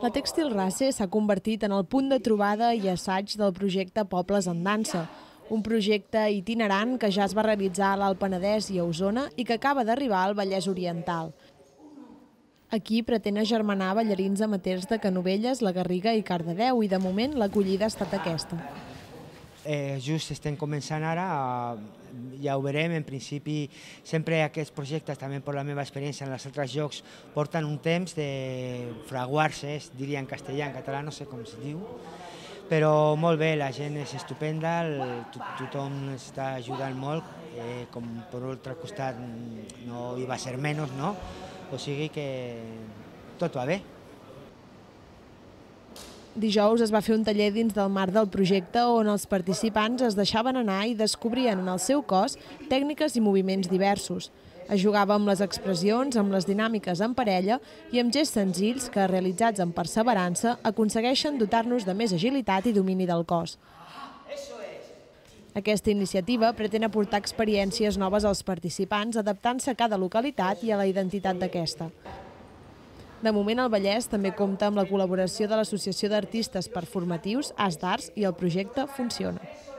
La Tèxtil Race s'ha convertit en el punt de trobada i assaig del projecte Pobles en Dansa, un projecte itinerant que ja es va realitzar a l'Alt Penedès i a Osona i que acaba d'arribar al Vallès Oriental. Aquí pretén agermanar ballarins amateurs de Canovelles, la Garriga i Cardedeu i de moment l'acollida ha estat aquesta. Just estem començant ara, ja ho veurem, en principi sempre aquests projectes, també per la meva experiència en els altres llocs, porten un temps de fraguar-se, diria en castellà, en català no sé com es diu, però molt bé, la gent és estupenda, tothom està ajudant molt, com per l'altre costat no hi va ser menys, no? O sigui que tot va bé. Dijous es va fer un taller dins del marc del projecte on els participants es deixaven anar i descobrien en el seu cos tècniques i moviments diversos. Es jugava amb les expressions, amb les dinàmiques en parella i amb gests senzills que, realitzats amb perseverança, aconsegueixen dotar-nos de més agilitat i domini del cos. Aquesta iniciativa pretén aportar experiències noves als participants, adaptant-se a cada localitat i a la identitat d'aquesta. De moment, el Vallès també compta amb la col·laboració de l'Associació d'Artistes Performatius, As d'Arts, i el projecte funciona.